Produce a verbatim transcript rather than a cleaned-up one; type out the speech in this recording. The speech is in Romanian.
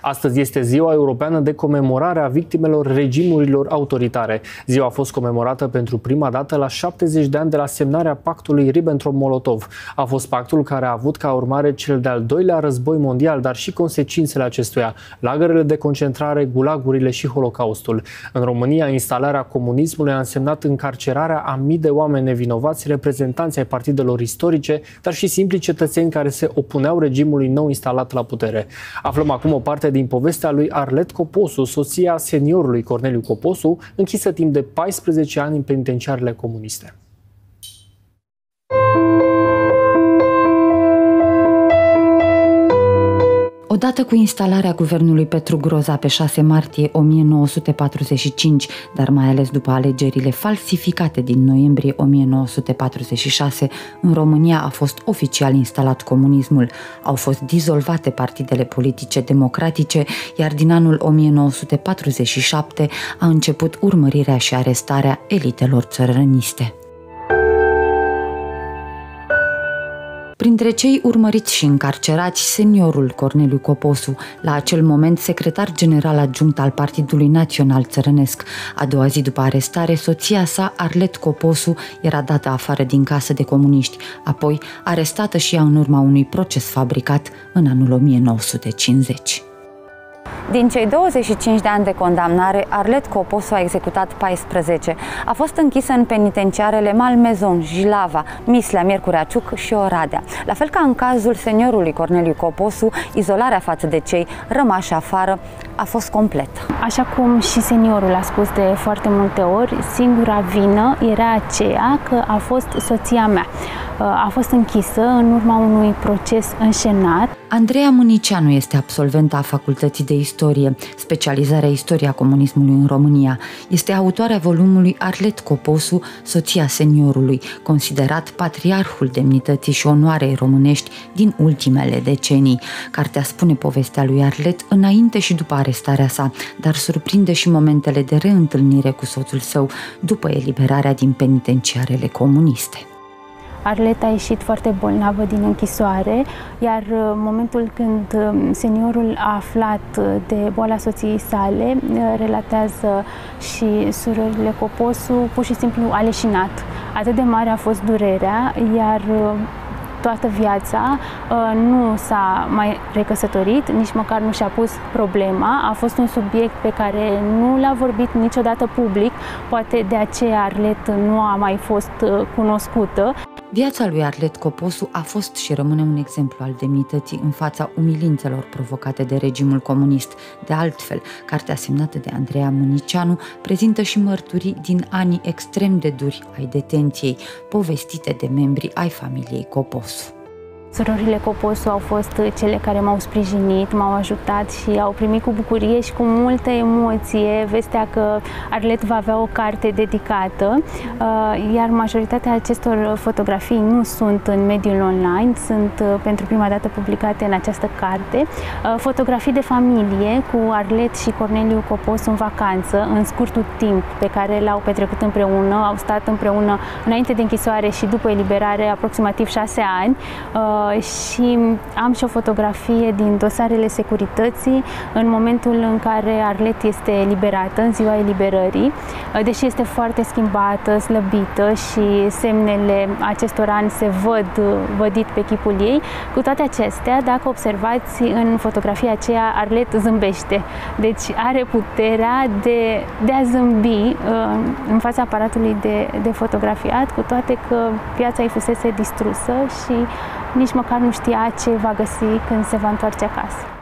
Astăzi este Ziua Europeană de comemorare a victimelor regimurilor autoritare. Ziua a fost comemorată pentru prima dată la șaptezeci de ani de la semnarea pactului Ribbentrop-Molotov. A fost pactul care a avut ca urmare cel de-al doilea război mondial, dar și consecințele acestuia, lagărele de concentrare, gulagurile și Holocaustul. În România, instalarea comunismului a însemnat încarcerarea a mii de oameni nevinovați, reprezentanți ai partidelor istorice, dar și simpli cetățeni care se opuneau regimului nou instalat la putere. Aflăm acum o parte din povestea lui Arlet Coposu, soția seniorului Corneliu Coposu, închisă timp de paisprezece ani în penitenciarele comuniste. Odată cu instalarea guvernului Petru Groza pe șase martie o mie nouă sute patruzeci și cinci, dar mai ales după alegerile falsificate din noiembrie o mie nouă sute patruzeci și șase, în România a fost oficial instalat comunismul. Au fost dizolvate partidele politice democratice, iar din anul o mie nouă sute patruzeci și șapte a început urmărirea și arestarea elitelor țărăniste. Printre cei urmăriți și încarcerați, seniorul Corneliu Coposu, la acel moment secretar general adjunct al Partidului Național Țărănesc. A doua zi după arestare, soția sa, Arlet Coposu, era dată afară din casă de comuniști, apoi arestată și ea în urma unui proces fabricat în anul o mie nouă sute cincizeci. Din cei douăzeci și cinci de ani de condamnare, Arlet Coposu a executat paisprezece. A fost închisă în penitenciarele Malmezon, Jilava, Mislea, Miercurea Ciuc și Oradea. La fel ca în cazul seniorului Corneliu Coposu, izolarea față de cei rămași afară a fost completă. Așa cum și seniorul a spus de foarte multe ori, singura vină era aceea că a fost soția mea. A fost închisă în urma unui proces înșenat. Andreea Mânicianu este absolventă a Facultății de Istorie, specializarea Istoria comunismului în România. Este autoarea volumului Arlet Coposu, soția seniorului, considerat patriarhul demnității și onoarei românești din ultimele decenii. Cartea spune povestea lui Arlet înainte și după arestarea sa, dar surprinde și momentele de reîntâlnire cu soțul său după eliberarea din penitenciarele comuniste. Arlet a ieșit foarte bolnavă din închisoare, iar în momentul când seniorul a aflat de boala soției sale, relatează și surorile Coposu, pur și simplu a leșinat. Atât de mare a fost durerea, iar toată viața nu s-a mai recăsătorit, nici măcar nu și-a pus problema. A fost un subiect pe care nu l-a vorbit niciodată public, poate de aceea Arlet nu a mai fost cunoscută. Viața lui Arlet Coposu a fost și rămâne un exemplu al demnității în fața umilințelor provocate de regimul comunist. De altfel, cartea semnată de Andreea Mânicianu prezintă și mărturii din anii extrem de duri ai detenției, povestite de membri ai familiei Coposu. Surorile Coposu au fost cele care m-au sprijinit, m-au ajutat și au primit cu bucurie și cu multă emoție vestea că Arlet va avea o carte dedicată, iar majoritatea acestor fotografii nu sunt în mediul online, sunt pentru prima dată publicate în această carte. Fotografii de familie cu Arlet și Corneliu Coposu în vacanță, în scurtul timp pe care l-au petrecut împreună, au stat împreună înainte de închisoare și după eliberare aproximativ șase ani. Și am și o fotografie din dosarele securității în momentul în care Arlet este eliberată, în ziua eliberării, deși este foarte schimbată, slăbită și semnele acestor ani se văd vădit pe chipul ei. Cu toate acestea, dacă observați, în fotografia aceea Arlet zâmbește, deci are puterea de, de a zâmbi în fața aparatului de, de fotografiat, cu toate că viața îi fusese distrusă și nici măcar nu știa ce va găsi când se va întoarce acasă.